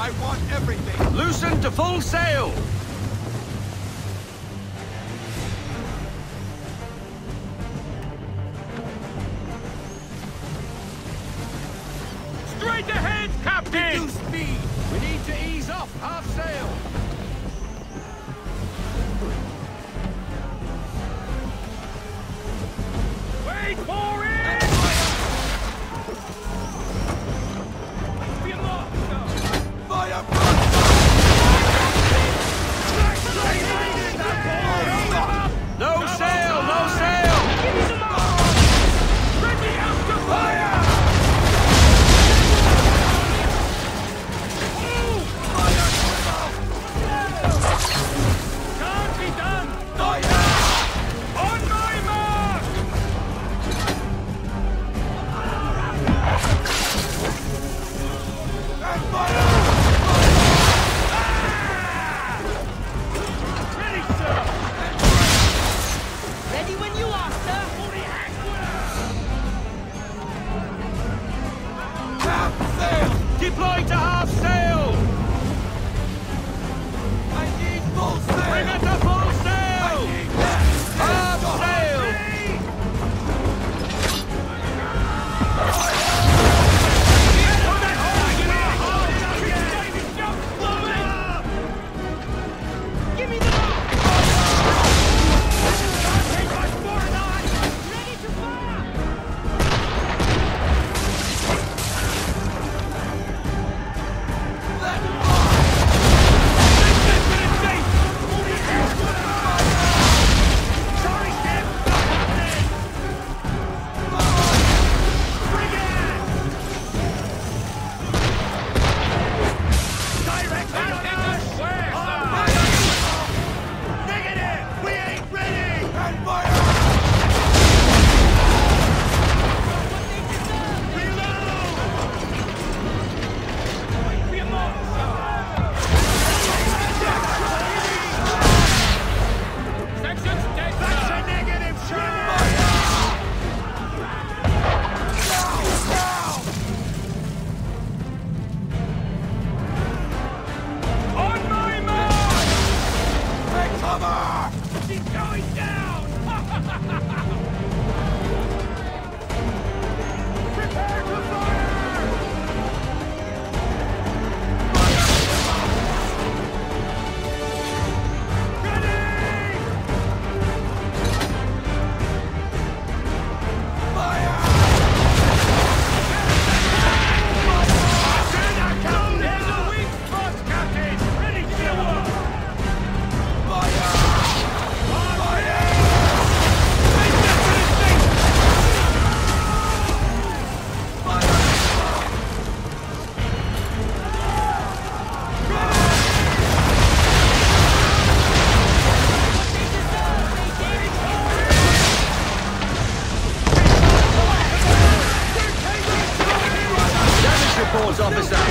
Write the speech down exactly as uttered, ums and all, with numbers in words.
I want everything! Loosen to full sail! Straight ahead, Captain! Reduce speed! We need to ease off half sail! Wait for it! Be aloft, sir! Fire! No sail! No sail! Give me the mark! Ready out to fire! Can't be done! Fire! On my mark! And fire! Ready, sir! Ready when you are, sir. Half sail! Deploy to half sail! I need full Bring sail! it to full I sail! need that! Half sail! Give me the mark. Ready to fire. Negative! We ain't ready! And fire! Be aloft, sir! Section's dead, sir! That's a negative, On my mark! Take cover! She's going down! Prepare to fire! Ready! There's a weak spot, Captain! Ready to work! Fire! Fire! Make that for the state! Damage reports, officer!